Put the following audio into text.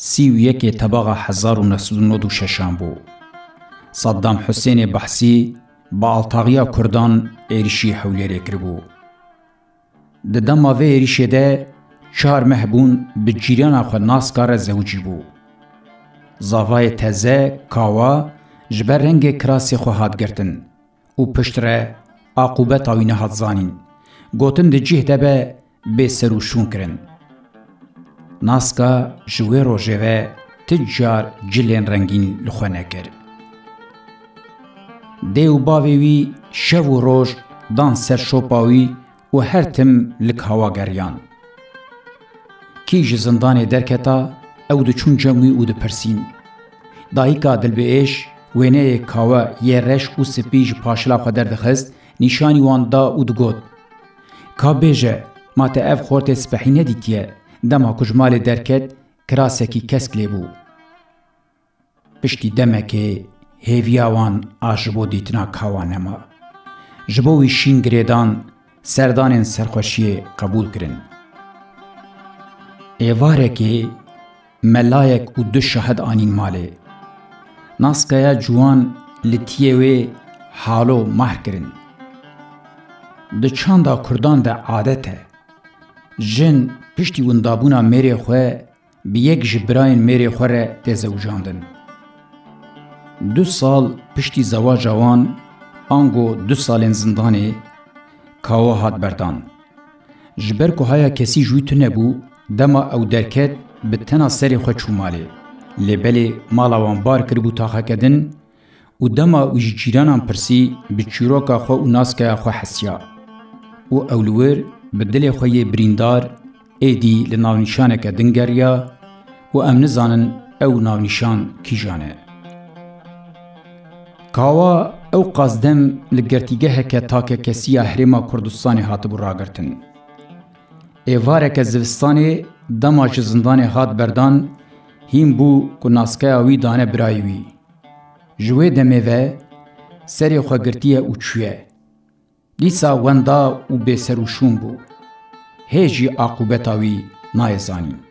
31 تباغ 1996 بو. صدام حسین بحثی با الطاغیا کردان ایریشی حولیره کربو. ده دما و ایریشه ده 4 مهبون به جیران خود ناسکار زوجی بو. زاوای تزه کاوا جبر رنگ کراسی خو هات گرتن و پشتره عقوبت آوینه هات زانین. گوتن ده جه ده به سروشون کرن. ناسکا جوه روژه و تجار جلین رنگین لخونه کرد. دیو باویوی شو و روژ دان سر شوپاوی و هر تم لک هوا گریان. کی جزندان درکتا او ده چون جمعی او ده پرسین. دایکا دل به ایش وینه کاوا یه رش و سپیج پاشلا خودر دخست نشانی وان دا او ده گود. کا بیجه ما تا اف خورت سپحی ندیتیه دما کجمال درکت کراسکی کسک لیبو. پشتی دمکه هیویاوان آجبو دیتنا کاوانما. جبوی شین گریدان سردان سرخوشی قبول کرن. ایواره که ملایک و 2 شهد آنین ماله. ناسکایا جوان لطیوه حالو مح کرن. ده چاندا کردان ده عادته. جن پشتی وندابونا میری خواه بی یک جبراین میری خواه را تزوجاندن. 2 سال پشتی زواج آوان آنگو 2 سال زندانه کاوا هات بردان. جبر که هایا کسی جویت نبو دما او درکت به تنا سری خواه چوماله. لبلی مالاوان بار کربو تاخه کدن و دما او جیرانان پرسی به چیروکا خواه و ناسکا خواه حسیا. و اولور به دل خواه بریندار ایدی لناونیشانه که دنگریا و امن زانن او ناونیشان کی جانه. کاوا او قصدم لگرتیگه که تاکه کسی احرما کردستانی هاتبو راگرتن. ایواره که زوستانی دماج زندان هات بردان هیم بو که ناسکه اوی دانه برایوی. جوه دمه و سری خواه گرتیه او چویه. دیسا وندا او بسر و شون بو. هیجی عقوبت اوی نایزانی.